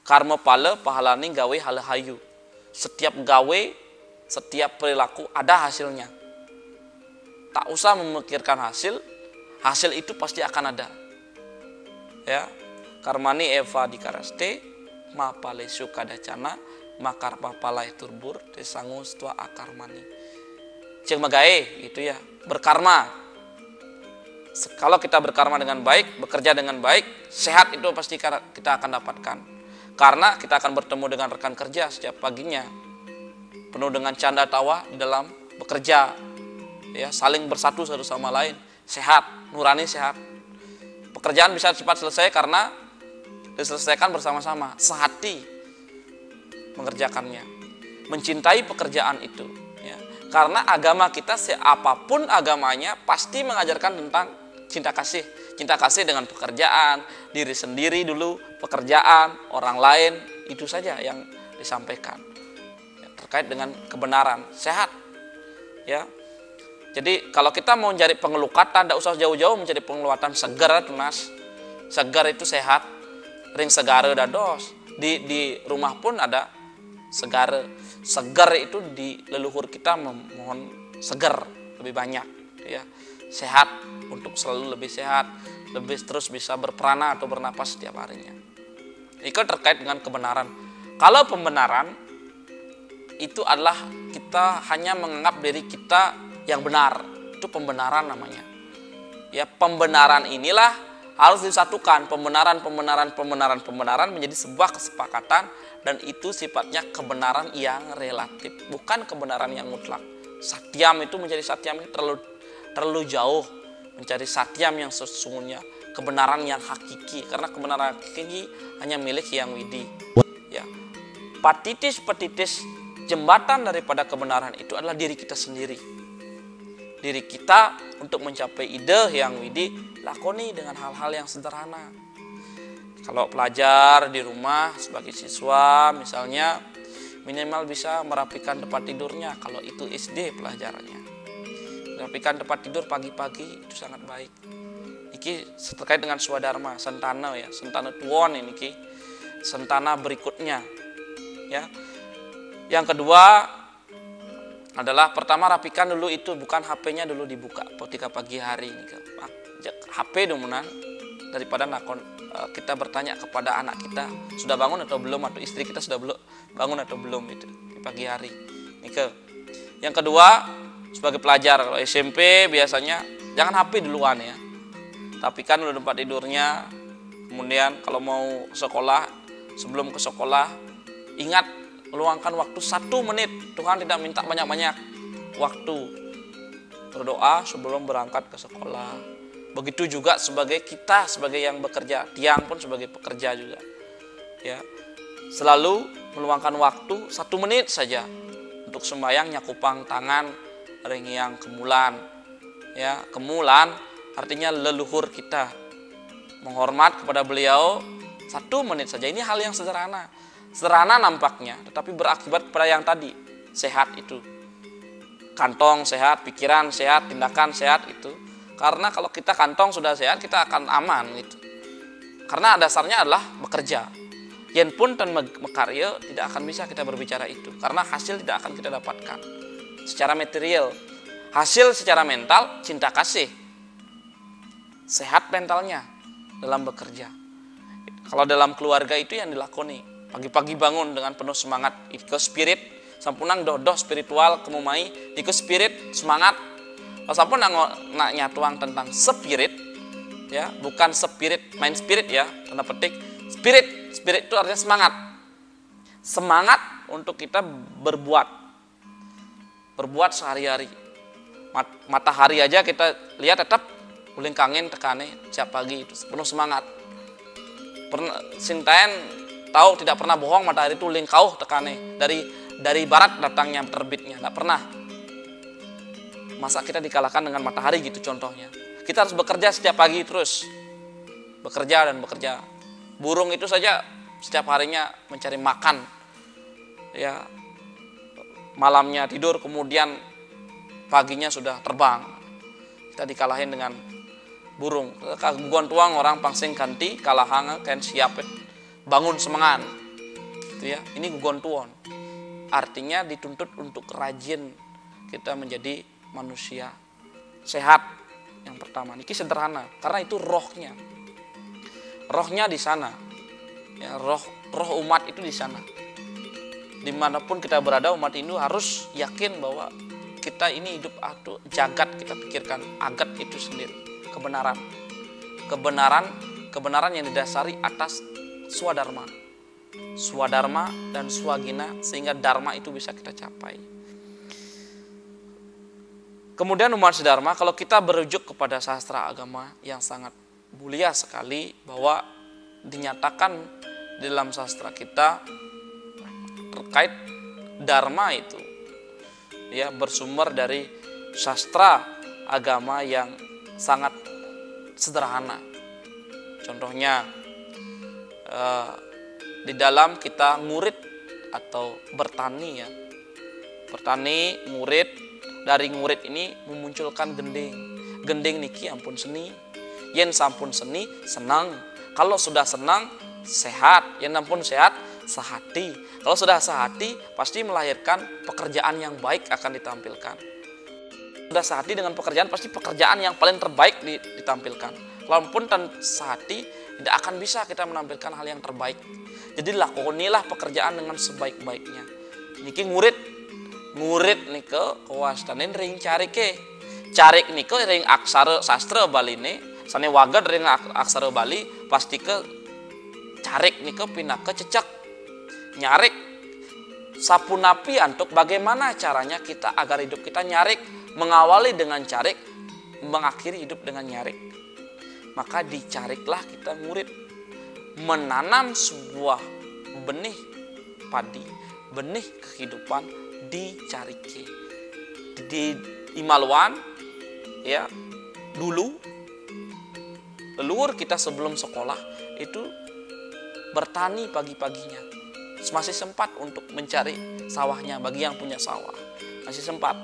Karma pala pahalani gawe hal hayu. Setiap gawe, setiap perilaku ada hasilnya. Tak usah memikirkan hasil, hasil itu pasti akan ada. Ya, karmani eva dikaraste, mapale sukadacana, makar papalai turbur, desangus tua akarmani. Ceng magae itu ya, berkarma. Kalau kita berkarma dengan baik, bekerja dengan baik, sehat itu pasti kita akan dapatkan. Karena kita akan bertemu dengan rekan kerja setiap paginya, penuh dengan canda tawa di dalam bekerja, ya, saling bersatu satu sama lain, sehat, nurani sehat. Pekerjaan bisa cepat selesai karena diselesaikan bersama-sama, sehati mengerjakannya, mencintai pekerjaan itu. Ya. Karena agama kita, siapapun agamanya, pasti mengajarkan tentang cinta kasih dengan pekerjaan, diri sendiri dulu, pekerjaan, orang lain, itu saja yang disampaikan. Ya, terkait dengan kebenaran, sehat. Ya. Jadi kalau kita mau mencari pengelukatan, tidak usah jauh-jauh mencari pengelukatan segar, tunas. Segar itu sehat, ring segara dados. Di rumah pun ada segar. Segar itu di leluhur kita memohon segar lebih banyak, ya. Sehat, untuk selalu lebih sehat, lebih terus bisa berperana atau bernapas setiap harinya. Itu terkait dengan kebenaran. Kalau pembenaran itu adalah kita hanya menganggap diri kita yang benar, itu pembenaran namanya. Ya, pembenaran inilah harus disatukan, pembenaran menjadi sebuah kesepakatan, dan itu sifatnya kebenaran yang relatif, bukan kebenaran yang mutlak. Satyam itu menjadi satyam itu terlalu jauh, mencari satyam yang sesungguhnya, kebenaran yang hakiki, karena kebenaran hakiki hanya milik Hyang Widi. Ya, patitis jembatan daripada kebenaran itu adalah diri kita sendiri. Diri kita untuk mencapai ide Hyang Widi, lakoni dengan hal-hal yang sederhana. Kalau pelajar di rumah sebagai siswa misalnya, minimal bisa merapikan tempat tidurnya. Kalau itu SD pelajarannya, merapikan tempat tidur pagi-pagi itu sangat baik. Iki terkait dengan swadharma, sentana ya, sentana tuon ini ki, sentana berikutnya. Ya, yang kedua adalah pertama rapikan dulu itu, bukan HP-nya dulu dibuka ketika pagi hari ini. HP dumunan daripada nakon kita bertanya kepada anak kita sudah bangun atau belum, atau istri kita sudah bangun atau belum itu di pagi hari. Yang kedua, sebagai pelajar kalau SMP biasanya jangan HP duluan ya. Rapikan dulu tempat tidurnya. Kemudian kalau mau sekolah, sebelum ke sekolah ingat meluangkan waktu 1 menit. Tuhan tidak minta banyak-banyak waktu. Berdoa sebelum berangkat ke sekolah. Begitu juga sebagai kita, sebagai yang bekerja. Tiang pun sebagai pekerja juga. Ya, selalu meluangkan waktu 1 menit saja untuk sembahyang nyakupang tangan ring yang kemulan. Ya, kemulan artinya leluhur kita. Menghormat kepada beliau 1 menit saja. Ini hal yang sederhana. Sederhana nampaknya, tetapi berakibat kepada yang tadi, sehat itu. Kantong sehat, pikiran sehat, tindakan sehat itu. Karena kalau kita kantong sudah sehat, kita akan aman gitu. Karena dasarnya adalah bekerja. Yen pun dan mekarya tidak akan bisa kita berbicara itu, karena hasil tidak akan kita dapatkan secara material. Hasil secara mental, cinta kasih, sehat mentalnya dalam bekerja. Kalau dalam keluarga itu yang dilakoni, pagi-pagi bangun dengan penuh semangat, ikut spirit, sampunang dodoh spiritual kemumai, ikut spirit semangat. Kalau sampun nak nyatuang tentang spirit, ya, bukan spirit main spirit ya, tanda petik spirit itu artinya semangat untuk kita berbuat sehari-hari. Matahari aja kita lihat tetap uling kangen tekane setiap pagi itu penuh semangat. Sinten tahu tidak pernah bohong, matahari itu uling kauh tekane dari barat datangnya terbitnya, tidak pernah. Masa kita dikalahkan dengan matahari gitu contohnya. Kita harus bekerja setiap pagi terus. Bekerja dan bekerja. Burung itu saja setiap harinya mencari makan. Ya. Malamnya tidur, kemudian paginya sudah terbang. Kita dikalahin dengan burung. Kaguan tuang orang pangsing kanti kalahang kan siap bangun semangat. gitu ya. Ini gugontuon. Artinya dituntut untuk rajin kita menjadi manusia sehat. Yang pertama, ini sederhana karena itu rohnya. Rohnya di sana. Ya, roh umat itu di sana. Dimanapun kita berada, umat Hindu harus yakin bahwa kita ini hidup atau jagat kita pikirkan. Agat itu sendiri, kebenaran. Kebenaran yang didasari atas swadharma. Swadharma dan swagina sehingga dharma itu bisa kita capai. Kemudian umat sedharma, kalau kita berujuk kepada sastra agama yang sangat mulia sekali, bahwa dinyatakan di dalam sastra kita terkait dharma itu ya bersumber dari sastra agama yang sangat sederhana. Contohnya di dalam kita ngurit atau bertani ya. Bertani, ngurit, dari ngurit ini memunculkan gending. Gending niki ampun seni. Yen sampun seni, senang. Kalau sudah senang, sehat. Yen ampun sehat, sehati. Kalau sudah sehati, pasti melahirkan pekerjaan yang baik akan ditampilkan. Sudah sehati dengan pekerjaan, pasti pekerjaan yang paling terbaik ditampilkan. Walaupun tanpa sehati, tidak akan bisa kita menampilkan hal yang terbaik. Jadi lakonilah pekerjaan dengan sebaik-baiknya. Niki ngurit nike kawastanin ring carike. Carik nike ring aksara sastra Baline, sane wagad ring aksara Bali pasti ke carik nike pinake cecek. Nyarik sapunapi antuk bagaimana caranya kita agar hidup kita nyarik, mengawali dengan carik, mengakhiri hidup dengan nyarik. Maka dicariklah kita ngurit, menanam sebuah benih padi, benih kehidupan dicarike. Di Imaluan ya, dulu leluhur kita sebelum sekolah itu bertani pagi-paginya. Masih sempat untuk mencari sawahnya bagi yang punya sawah. Masih sempat.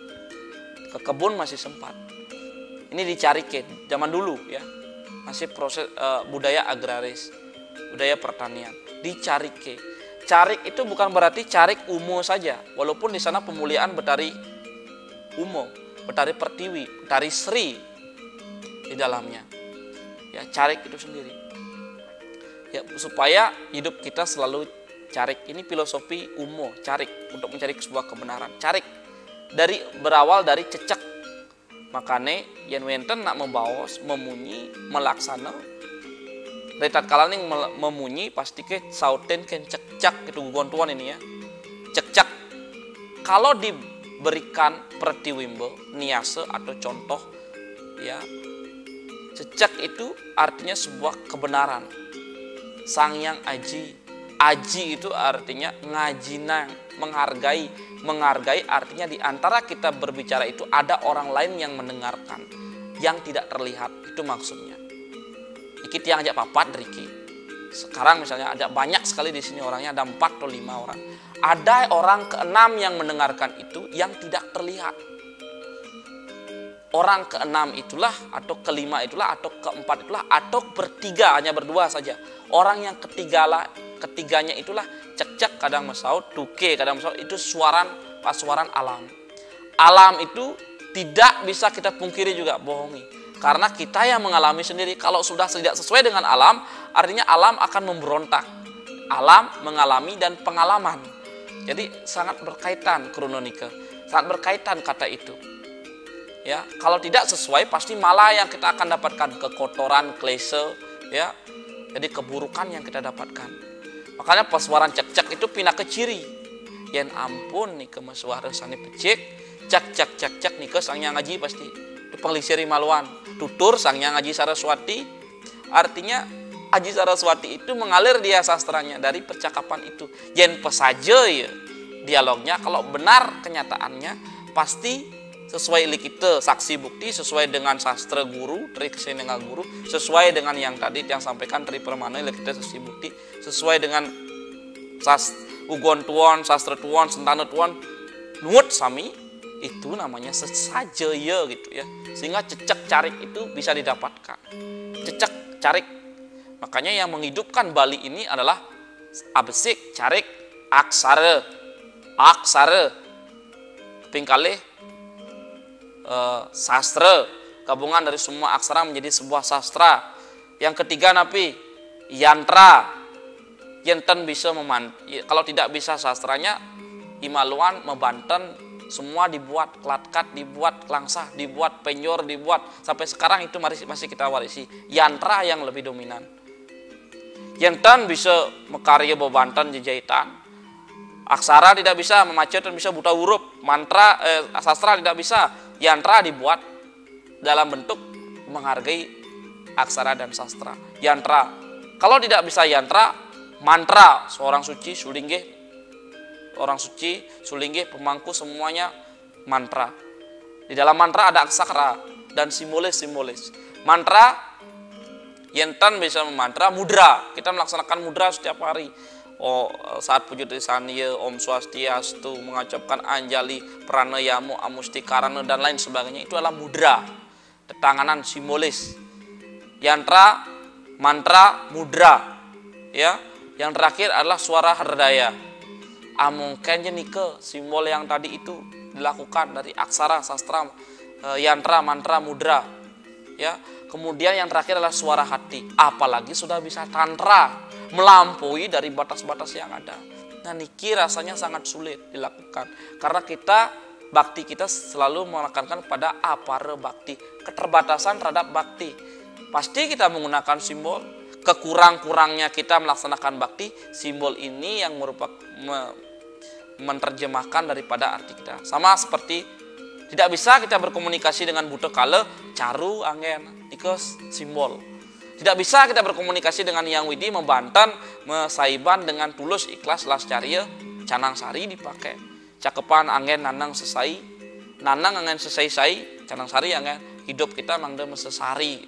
Ke kebun masih sempat. Ini dicarike zaman dulu ya. Masih proses budaya agraris, budaya pertanian. Dicarike. Carik itu bukan berarti carik umo saja, walaupun di sana pemuliaan Betari Umo, Betari Pertiwi, Betari Sri di dalamnya. Ya, carik itu sendiri. Ya, supaya hidup kita selalu carik. Ini filosofi Umo, carik untuk mencari sebuah kebenaran. Carik berawal dari cecek. Makane yen wenten nak membaos, memunyi, melaksana. Dari tatkala ning memunyi pasti ke sauten ken cek-cek itu gugontuan ini ya. Cek-cek. Kalau diberikan pratiwimbo, niase atau contoh ya. Cecek itu artinya sebuah kebenaran. Sangyang Aji. Aji itu artinya ngajinang, menghargai. Menghargai artinya di antara kita berbicara itu ada orang lain yang mendengarkan, yang tidak terlihat. Itu maksudnya. Iki tiang aja papat Riki. Sekarang misalnya ada banyak sekali di sini orangnya, ada 4 atau 5 orang. Ada orang ke-6 yang mendengarkan itu yang tidak terlihat. Orang ke-6 itulah atau ke-5 itulah atau ke-4 itulah atau bertiga, hanya berdua saja. Orang yang ketiganya itulah cek-cek kadang mesaut, tuke kadang mesaut, itu pasuaran alam. Alam itu tidak bisa kita pungkiri juga, bohongi. Karena kita yang mengalami sendiri. Kalau sudah tidak sesuai dengan alam, artinya alam akan memberontak. Alam mengalami dan pengalaman. Jadi sangat berkaitan krononika, sangat berkaitan kata itu. Ya, kalau tidak sesuai pasti malah yang kita akan dapatkan kekotoran, klise, ya. Jadi keburukan yang kita dapatkan. Makanya pasuaran cek-cek itu pindah ke ciri. Yen ampun nih kemesuara sani pecik, cek nih ke sangnya ngaji pasti. Itu penglisiri maluan. Tutur sangnya Aji Saraswati, artinya Aji Saraswati itu mengalir dia sastranya dari percakapan itu. Yen pesaja ya dialognya, kalau benar kenyataannya pasti sesuai likite saksi bukti, sesuai dengan sastra guru, tri kesenengal guru, sesuai dengan yang tadi yang sampaikan tri permana likite saksi bukti, sesuai dengan ugon tuan, sastra tuan, sentana tuan, nuut sami. Itu namanya sesaja ya gitu ya, sehingga cecek carik itu bisa didapatkan. Cecek carik, makanya yang menghidupkan Bali ini adalah abesik, carik, aksara. Aksara. Kaping kalih sastra. Gabungan dari semua aksara menjadi sebuah sastra. Yang ketiga napi yantra. Yenten bisa kalau tidak bisa sastranya, imaluan, mebanten, semua dibuat kelatkat, dibuat kelangsah, dibuat penyor, dibuat sampai sekarang itu masih kita warisi. Yantra yang lebih dominan. Yenten bisa mekarya bebanten jejahitan. Aksara tidak bisa, memacet dan bisa buta huruf. Mantra, sastra tidak bisa. Yantra dibuat dalam bentuk menghargai aksara dan sastra. Yantra. Kalau tidak bisa yantra, mantra, seorang suci, sulinggih, orang suci, sulinggih, pemangku, semuanya mantra. Di dalam mantra ada aksara dan simbolis-simbolis. Mantra, yenten bisa memantra, mudra. Kita melaksanakan mudra setiap hari. Saat puji tisaniya, Om Swastiastu, mengucapkan anjali, pranayamu, amustikarana, dan lain sebagainya. Itu adalah mudra, tetanganan simbolis. Yantra, mantra, mudra. Ya. Yang terakhir adalah suara herdaya. Mungkin jenike simbol yang tadi itu dilakukan dari aksara, sastra, yantra, mantra, mudra. Ya. Kemudian yang terakhir adalah suara hati. Apalagi sudah bisa tantra, melampaui dari batas-batas yang ada. Nah, niki rasanya sangat sulit dilakukan karena bakti kita selalu menekankan pada apara bakti, keterbatasan terhadap bakti. Pasti kita menggunakan simbol. Kekurang-kurangnya kita melaksanakan bakti, simbol ini yang merupakan menerjemahkan daripada arti kita. Sama seperti tidak bisa kita berkomunikasi dengan buta kala caru angen ikos simbol. Tidak bisa kita berkomunikasi dengan yang widi membantan, mesaiban dengan tulus ikhlas lascaria, canang sari dipakai. Cakepan angen nanang sesai, nanang angen sesai-sai, canang sari angen hidup kita mangda mesesari,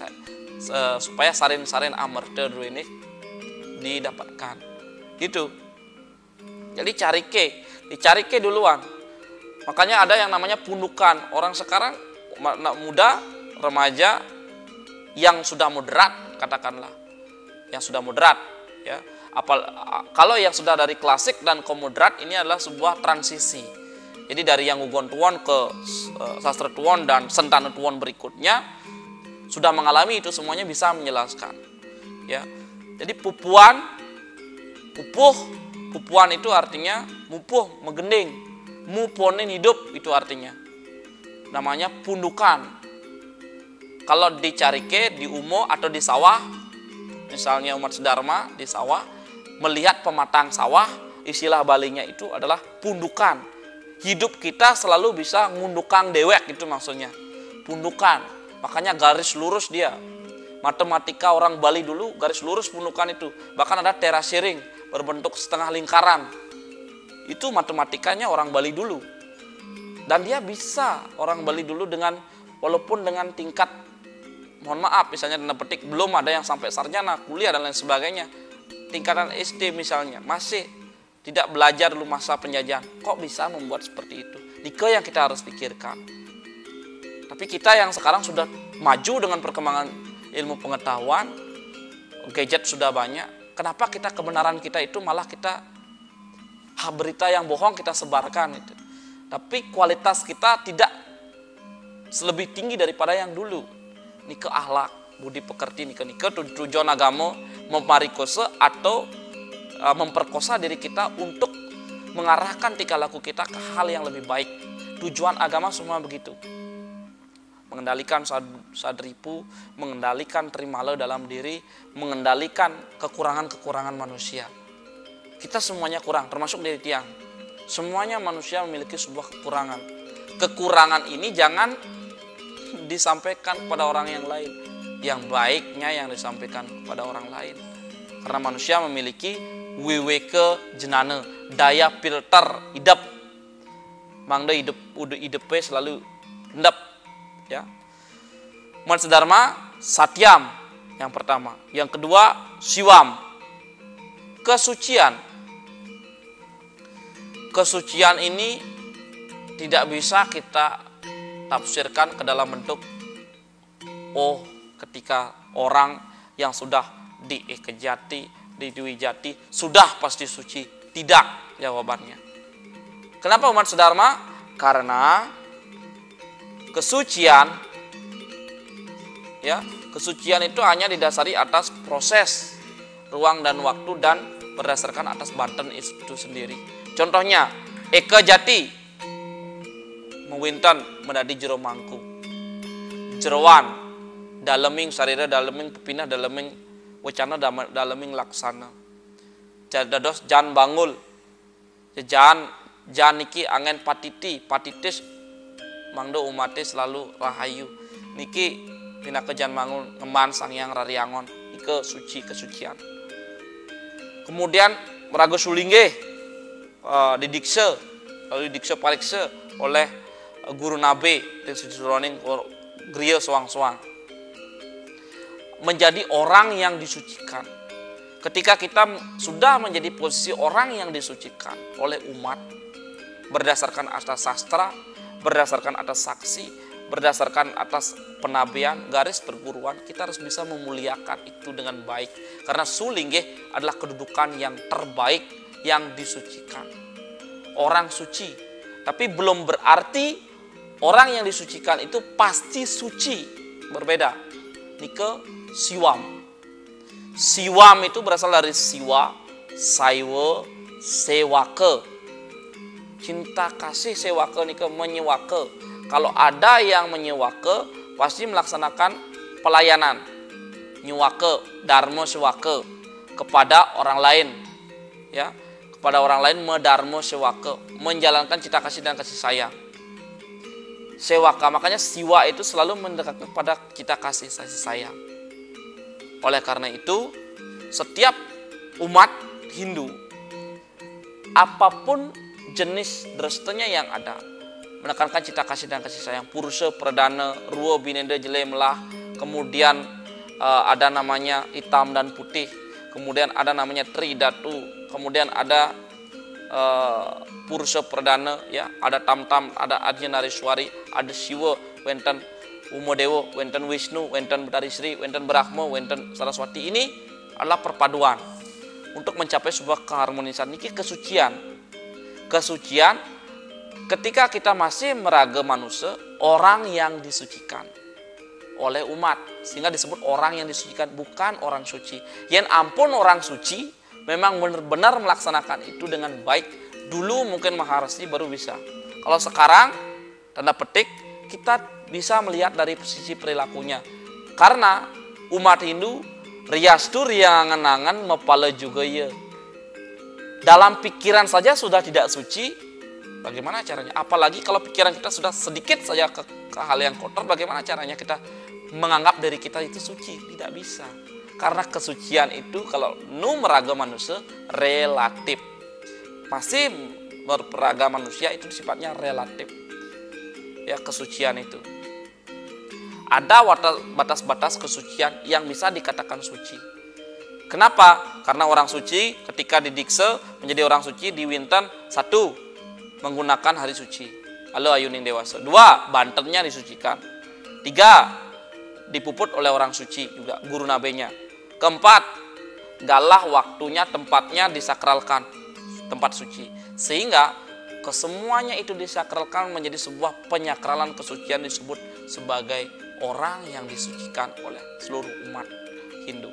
supaya sarin-sarin amerta dulu ini didapatkan. Gitu. Jadi dicarike duluan. Makanya ada yang namanya pundukan. Orang sekarang muda, remaja yang sudah moderat, katakanlah. Yang sudah moderat, ya. Kalau yang sudah dari klasik dan ke moderat, ini adalah sebuah transisi. Jadi dari yang ugon tuon ke sastra tuon dan sentana tuon berikutnya sudah mengalami itu semuanya bisa menjelaskan. Ya. Jadi pupuan itu artinya mupuh, megending. Muponin hidup itu artinya. Namanya pundukan. Kalau dicarike di umo atau di sawah, misalnya umat sedharma di sawah, melihat pematang sawah, istilah balinya itu adalah pundukan. Hidup kita selalu bisa ngundukang dewek, itu maksudnya. Pundukan. Makanya garis lurus dia. Matematika orang Bali dulu garis lurus pundukan itu. Bahkan ada terasiring berbentuk setengah lingkaran. Itu matematikanya orang Bali dulu. Dan dia bisa orang Bali dulu dengan walaupun dengan tingkat, mohon maaf misalnya tanda petik belum ada yang sampai sarjana, kuliah dan lain sebagainya. Tingkatan SD misalnya masih tidak belajar dulu masa penjajahan. Kok bisa membuat seperti itu? Nike yang kita harus pikirkan. Tapi kita yang sekarang sudah maju dengan perkembangan ilmu pengetahuan, gadget sudah banyak. Kenapa kebenaran kita itu malah kita berita yang bohong kita sebarkan itu. Tapi kualitas kita tidak lebih tinggi daripada yang dulu. Nike akhlak, budi pekerti, nike tujuan agama memarikose atau memperkosa diri kita untuk mengarahkan tingkah laku kita ke hal yang lebih baik. Tujuan agama semua begitu. Mengendalikan sadripu, mengendalikan trimala dalam diri, mengendalikan kekurangan-kekurangan manusia. Kita semuanya kurang, termasuk dari tiang. Semuanya manusia memiliki sebuah kekurangan. Kekurangan ini jangan disampaikan kepada orang yang lain. Yang baiknya yang disampaikan kepada orang lain. Karena manusia memiliki wiweke jenana, daya filter hidup. Mangda hidupnya selalu hendap. Ya. Umat sedharma satyam yang pertama, yang kedua siwam, kesucian. Kesucian ini tidak bisa kita tafsirkan ke dalam bentuk ketika orang yang sudah dikejati, di Dwi Jati sudah pasti suci. Tidak jawabannya. Kenapa umat sedharma? Karena kesucian, ya, kesucian itu hanya didasari atas proses, ruang dan waktu, dan berdasarkan atas Banten itu sendiri. Contohnya, Eka Jati mewinten menjadi jero mangku. Jeroan daleming sarira, daleming pepinah, daleming wacana, daleming laksana. Dados jan bangul. Jan niki angen patitis mangdo umate selalu rahayu. Niki pinake jan bangul ngeman Sangyang Rariangon. Ike suci, kesucian. Kemudian merago sulingge didikse, lalu didikse parikse oleh guru nabe di suroning griya soang-soang. Menjadi orang yang disucikan. Ketika kita sudah menjadi posisi orang yang disucikan oleh umat, berdasarkan atas sastra, berdasarkan atas saksi, berdasarkan atas penabian, garis perguruan, kita harus bisa memuliakan itu dengan baik. Karena sulingge adalah kedudukan yang terbaik yang disucikan. Orang suci, tapi belum berarti orang yang disucikan itu pasti suci. Berbeda. Nike siwam. Siwam itu berasal dari siwa, saiwa, sewake. Cinta kasih sewake nike menyewake. Kalau ada yang menyewake, pasti melaksanakan pelayanan. Nyewake, dharma sewake kepada orang lain. Ya, kepada orang lain medharma sewake, menjalankan cinta kasih dan kasih sayang. Sewaka, makanya siwa itu selalu mendekatkan pada cinta kasih sayang. Oleh karena itu, setiap umat Hindu, apapun jenis drestanya yang ada, menekankan cinta kasih dan kasih sayang. Purusha Pradana, Ruwa Binenda Jelemlah, kemudian ada namanya hitam dan putih, kemudian ada namanya Tridatu, kemudian ada Purusha Pradana, ya, ada Tam-Tam, ada Adhinariswari, ada Siwa, wenten Umadewa, wenten Wisnu, wenten Betari Sri, wenten Brahma, wenten Saraswati. Ini adalah perpaduan untuk mencapai sebuah keharmonisan. Niki kesucian. Kesucian ketika kita masih meraga manusia, orang yang disucikan oleh umat, sehingga disebut orang yang disucikan, bukan orang suci. Yang ampun orang suci memang benar-benar melaksanakan itu dengan baik. Dulu mungkin Maharshi baru bisa. Kalau sekarang, tanda petik, kita bisa melihat dari sisi perilakunya. Karena umat Hindu riastu riangan-angan mepala juga ya. Dalam pikiran saja sudah tidak suci, bagaimana caranya? Apalagi kalau pikiran kita sudah sedikit saja ke hal yang kotor, bagaimana caranya kita menganggap diri kita itu suci? Tidak bisa. Karena kesucian itu kalau meraga manusia relatif. Masih berperaga manusia itu sifatnya relatif. Ya, kesucian itu. Ada batas-batas kesucian yang bisa dikatakan suci. Kenapa? Karena orang suci ketika didikse menjadi orang suci diwinten, 1. Menggunakan hari suci. Halo ayuning dewasa. 2. Bantennya disucikan. 3. Dipuput oleh orang suci juga, guru nabenya. 4. Galah waktunya, tempatnya disakralkan, tempat suci. Sehingga kesemuanya itu disakralkan menjadi sebuah penyakralan kesucian, disebut sebagai orang yang disucikan oleh seluruh umat Hindu.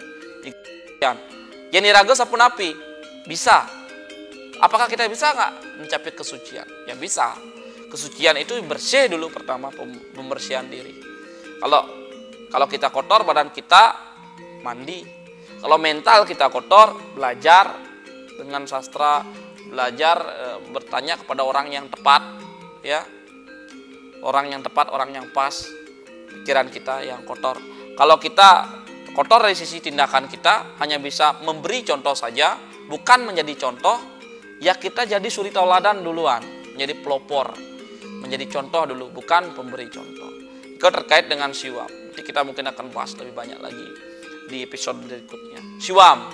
Yang niraga sapunapi bisa. Apakah kita bisa nggak mencapai kesucian? Ya bisa. Kesucian itu bersih dulu pertama, pembersihan diri. Kalau kita kotor, badan kita mandi. Kalau mental kita kotor, belajar dengan sastra, belajar bertanya kepada orang yang tepat, ya, orang yang tepat, orang yang pas. Pikiran kita yang kotor. Kalau kita kotor dari sisi tindakan kita, hanya bisa memberi contoh saja, bukan menjadi contoh, ya kita jadi suri tauladan duluan, menjadi pelopor, menjadi contoh dulu, bukan pemberi contoh. Itu terkait dengan siwam. Nanti kita mungkin akan bahas lebih banyak lagi di episode berikutnya. Siwam,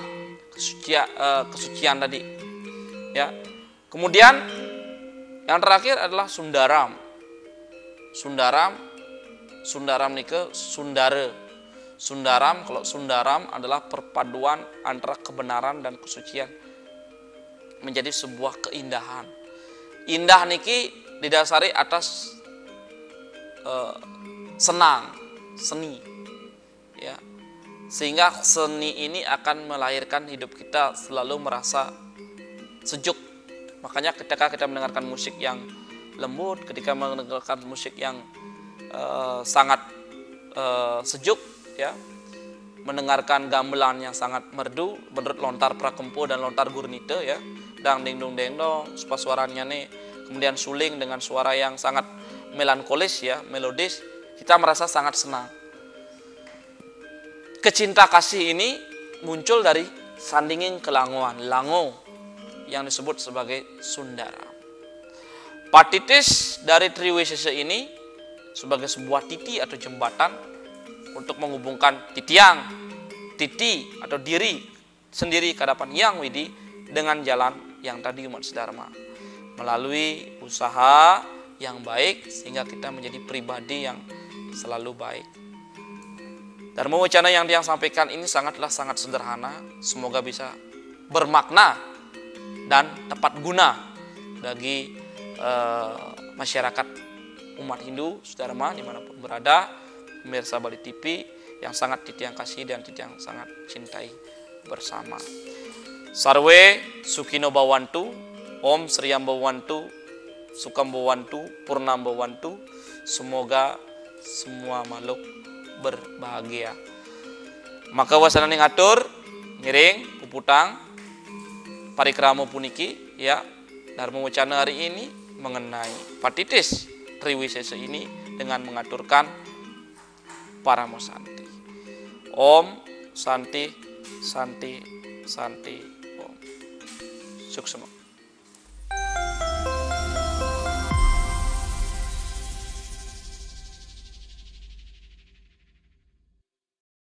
kesucian tadi. Ya. Kemudian yang terakhir adalah Sundaram. Sundaram nike Sundara. Sundaram, kalau Sundaram adalah perpaduan antara kebenaran dan kesucian menjadi sebuah keindahan. Indah niki didasari atas senang, seni, ya. Sehingga seni ini akan melahirkan hidup kita selalu merasa sejuk. Makanya ketika kita mendengarkan musik yang lembut, ketika mendengarkan musik yang sangat sejuk, ya, mendengarkan gamelan yang sangat merdu menurut lontar prakempo dan lontar gurnite, ya, dang ding dong deng dong, suaranya nih, kemudian suling dengan suara yang sangat melankolis, ya, melodis, kita merasa sangat senang. Kecinta kasih ini muncul dari sandinging kelangoan, lango yang disebut sebagai Sundara. Patitis dari Triwisesa ini sebagai sebuah titi atau jembatan untuk menghubungkan titiang, titi atau diri sendiri ke hadapan Yang Widi dengan jalan yang tadi umat sedharma. Melalui usaha yang baik sehingga kita menjadi pribadi yang selalu baik. Dharma wacana yang dia sampaikan ini sangat sederhana, semoga bisa bermakna dan tepat guna bagi masyarakat umat Hindu sedharma dimanapun berada, pemirsa Bali TV yang sangat titiang kasih dan titiang sangat cintai bersama. Sarwe Sukino Bawantu, Om Sriyam Bawantu, Sukam Bawantu, Purnam Bawantu. Semoga semua makhluk berbahagia. Maka wasana ning atur ngiring puputang parikrama puniki, ya, Dharma wacana hari ini mengenai Patitis Triwisesa ini dengan mengaturkan Paramo Santi. Om Santi Santi Santi Om. Suksema.